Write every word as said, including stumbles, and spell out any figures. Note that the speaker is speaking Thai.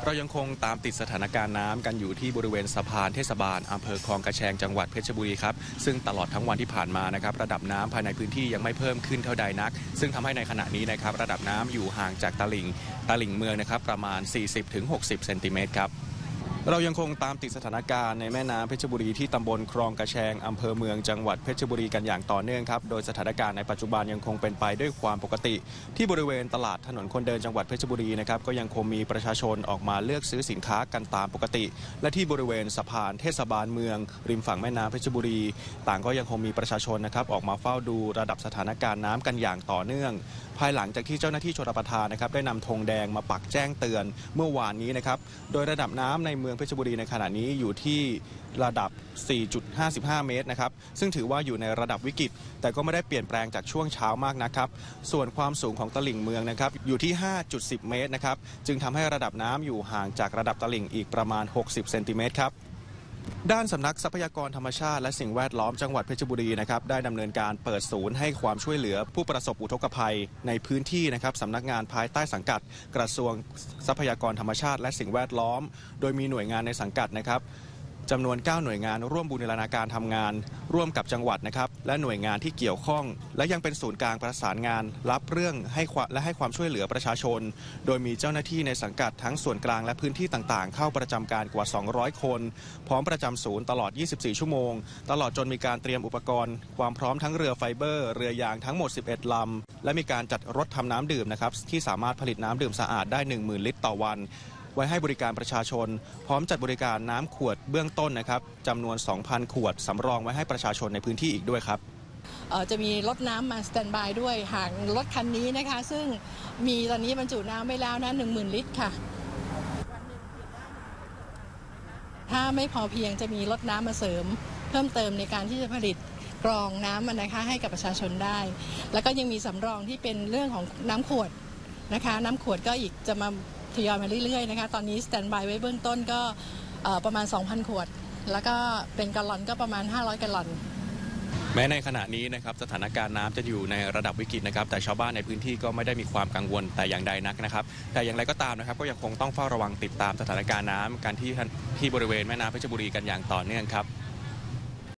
เรายังคงตามติดสถานการณ์น้ำกันอยู่ที่บริเวณสะพานเทศบาลอำเภอคลองกระแชงจังหวัดเพชรบุรีครับซึ่งตลอดทั้งวันที่ผ่านมานะครับระดับน้ำภายในพื้นที่ยังไม่เพิ่มขึ้นเท่าใดนักซึ่งทำให้ในขณะนี้นะครับระดับน้ำอยู่ห่างจากตลิ่งตลิ่งเมืองนะครับประมาณ สี่สิบถึงหกสิบ เซนติเมตรครับเรายังคงตามติดสถานการณ์ในแม่น้ำเพชรบุรีที่ตำบลคลองกระแชงอำเภอเมืองจังหวัดเพชรบุรีกันอย่างต่อเนื่องครับโดยสถานการณ์ในปัจจุบันยังคงเป็นไปด้วยความปกติที่บริเวณตลาดถนนคนเดินจังหวัดเพชรบุรีนะครับก็ยังคงมีประชาชนออกมาเลือกซื้อสินค้ากันตามปกติและที่บริเวณสะพานเทศบาลเมืองริมฝั่งแม่น้ำเพชรบุรีต่างก็ยังคงมีประชาชนนะครับออกมาเฝ้าดูระดับสถานการณ์น้ำกันอย่างต่อเนื่องภายหลังจากที่เจ้าหน้าที่ชลประทานนะครับได้นำธงแดงมาปักแจ้งเตือนเมื่อวานนี้นะครับโดยระดับน้ำในเมืองเพชรบุรีในขณะนี้อยู่ที่ระดับ สี่จุดห้าห้า เมตรนะครับซึ่งถือว่าอยู่ในระดับวิกฤตแต่ก็ไม่ได้เปลี่ยนแปลงจากช่วงเช้ามากนะครับส่วนความสูงของตลิ่งเมืองนะครับอยู่ที่ ห้าจุดสิบ เมตรนะครับจึงทำให้ระดับน้ำอยู่ห่างจากระดับตลิ่งอีกประมาณหกสิบเซนติเมตรครับด้านสำนักทรัพยากรธรรมชาติและสิ่งแวดล้อมจังหวัดเพชรบุรีนะครับได้ดำเนินการเปิดศูนย์ให้ความช่วยเหลือผู้ประสบอุทกภัยในพื้นที่นะครับสำนักงานภายใต้สังกัดกระทรวงทรัพยากรธรรมชาติและสิ่งแวดล้อมโดยมีหน่วยงานในสังกัดนะครับจำนวนเก้าหน่วยงานร่วมบูรณาการทำงานร่วมกับจังหวัดนะครับและหน่วยงานที่เกี่ยวข้องและยังเป็นศูนย์กลางประสานงานรับเรื่องให้และให้ความช่วยเหลือประชาชนโดยมีเจ้าหน้าที่ในสังกัดทั้งส่วนกลางและพื้นที่ต่างๆเข้าประจำการกว่าสองร้อยคนพร้อมประจำศูนย์ตลอดยี่สิบสี่ชั่วโมงตลอดจนมีการเตรียมอุปกรณ์ความพร้อมทั้งเรือไฟเบอร์เรือยางทั้งหมดสิบเอ็ดลำและมีการจัดรถทำน้ำดื่มนะครับที่สามารถผลิตน้ำดื่มสะอาดได้ หนึ่งหมื่น ลิตรต่อวันไว้ให้บริการประชาชนพร้อมจัดบริการน้ำขวดเบื้องต้นนะครับจำนวน สองพัน ขวดสำรองไว้ให้ประชาชนในพื้นที่อีกด้วยครับจะมีรถน้ำมาสแตนบายด้วยหากรถคันนี้นะคะซึ่งมีตอนนี้บรรจุน้ำไว้แล้วนะ หนึ่งหมื่น ลิตรค่ะถ้าไม่พอเพียงจะมีรถน้ำมาเสริมเพิ่มเติมในการที่จะผลิตกรองน้ำนะคะให้กับประชาชนได้แล้วก็ยังมีสำรองที่เป็นเรื่องของน้ำขวดนะคะน้ำขวดก็อีกจะมาทยอยมาเรื่อยๆนะคะตอนนี้สแตนบายไว้เบื้องต้นก็ประมาณ สองพัน ขวดแล้วก็เป็นกะลอนก็ประมาณห้าร้อยกะลอนแม้ในขณะนี้นะครับสถานการณ์น้ำจะอยู่ในระดับวิกฤตนะครับแต่ชาวบ้านในพื้นที่ก็ไม่ได้มีความกังวลแต่อย่างใดนักนะครับแต่อย่างไรก็ตามนะครับก็ยังคงต้องเฝ้าระวังติดตามสถานการณ์น้ำกันที่ที่บริเวณแม่น้ำเพชรบุรีกันอย่างต่อเนื่องครับ